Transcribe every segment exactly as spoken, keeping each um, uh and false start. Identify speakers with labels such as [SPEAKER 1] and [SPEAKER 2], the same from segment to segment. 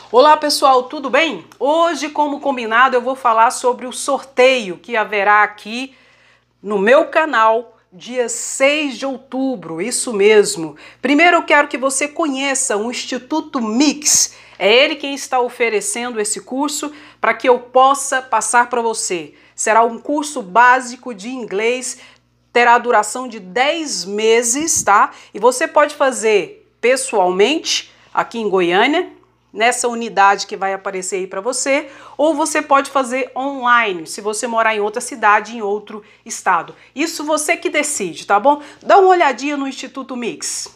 [SPEAKER 1] Olá pessoal, tudo bem? Hoje, como combinado, eu vou falar sobre o sorteio que haverá aqui no meu canal dia seis de outubro, isso mesmo. Primeiro eu quero que você conheça o Instituto Mix, é ele quem está oferecendo esse curso para que eu possa passar para você. Será um curso básico de inglês, terá duração de dez meses, tá? E você pode fazer pessoalmente aqui em Goiânia, nessa unidade que vai aparecer aí para você, ou você pode fazer online, se você morar em outra cidade, em outro estado. Isso você que decide, tá bom? Dá uma olhadinha no Instituto Mix.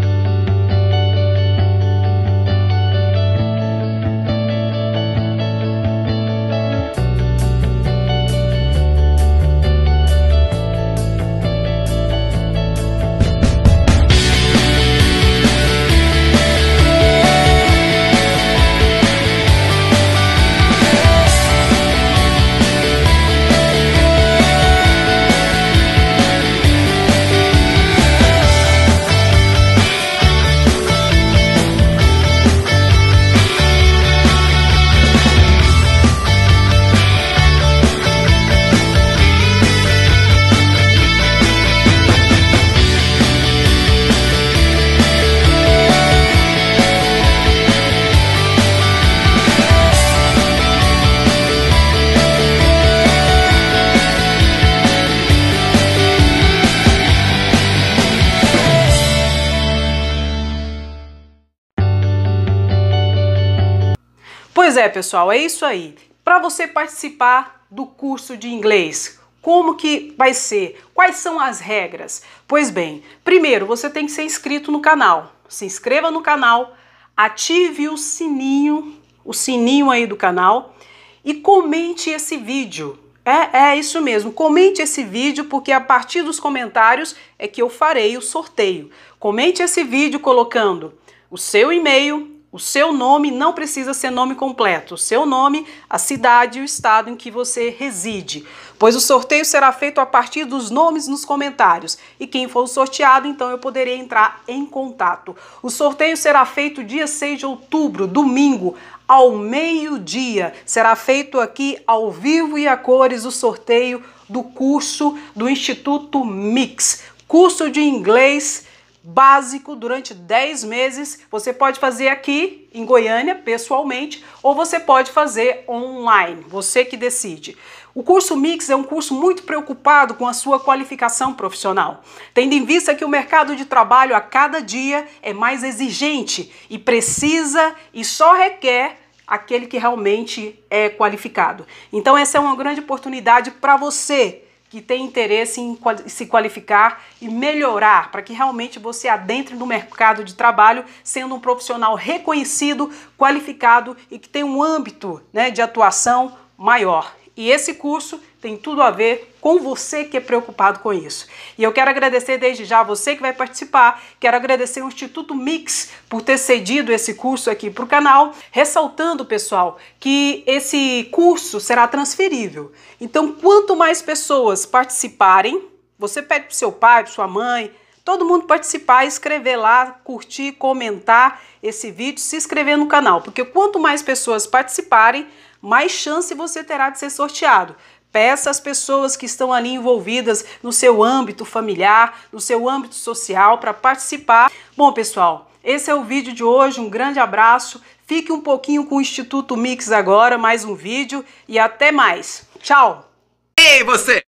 [SPEAKER 1] Pois é, pessoal, é isso aí. Para você participar do curso de inglês, como que vai ser? Quais são as regras? Pois bem, primeiro você tem que ser inscrito no canal. Se inscreva no canal, ative o sininho, o sininho aí do canal e comente esse vídeo. É, é isso mesmo, comente esse vídeo porque a partir dos comentários é que eu farei o sorteio. Comente esse vídeo colocando o seu e-mail, o seu nome, não precisa ser nome completo, o seu nome, a cidade e o estado em que você reside, pois o sorteio será feito a partir dos nomes nos comentários e quem for sorteado, então eu poderei entrar em contato. O sorteio será feito dia seis de outubro, domingo, ao meio-dia. Será feito aqui ao vivo e a cores o sorteio do curso do Instituto Mix, curso de inglês básico durante dez meses. Você pode fazer aqui em Goiânia, pessoalmente, ou você pode fazer online, você que decide. O curso Mix é um curso muito preocupado com a sua qualificação profissional, tendo em vista que o mercado de trabalho a cada dia é mais exigente e precisa e só requer aquele que realmente é qualificado. Então essa é uma grande oportunidade para você que tem interesse em se qualificar e melhorar, para que realmente você adentre no mercado de trabalho sendo um profissional reconhecido, qualificado e que tem um âmbito, né, de atuação maior. E esse curso tem tudo a ver com você que é preocupado com isso. E eu quero agradecer desde já a você que vai participar, quero agradecer ao Instituto Mix por ter cedido esse curso aqui para o canal, ressaltando, pessoal, que esse curso será transferível. Então, quanto mais pessoas participarem, você pede para o seu pai, para sua mãe, todo mundo participar, escrever lá, curtir, comentar esse vídeo, se inscrever no canal, porque quanto mais pessoas participarem, mais chance você terá de ser sorteado. Peça às pessoas que estão ali envolvidas no seu âmbito familiar, no seu âmbito social, para participar. Bom, pessoal, esse é o vídeo de hoje. Um grande abraço. Fique um pouquinho com o Instituto Mix agora, mais um vídeo e até mais. Tchau!
[SPEAKER 2] Ei, você!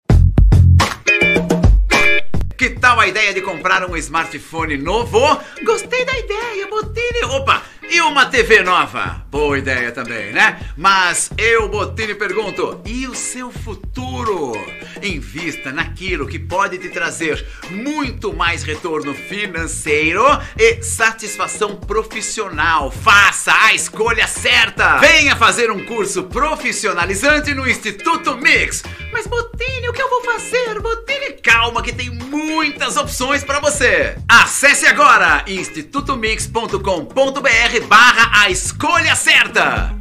[SPEAKER 2] Que tal a ideia de comprar um smartphone novo? Gostei da ideia, Bottini! Opa! E uma T V nova? Boa ideia também, né? Mas eu, Bottini, pergunto, e o seu futuro? Invista naquilo que pode te trazer muito mais retorno financeiro e satisfação profissional. Faça a escolha certa! Venha fazer um curso profissionalizante no Instituto Mix. Mas, Bottini, o que eu vou fazer? Bottini, calma que tem muitas opções para você. Acesse agora instituto mix ponto com ponto br barra a escolha certa.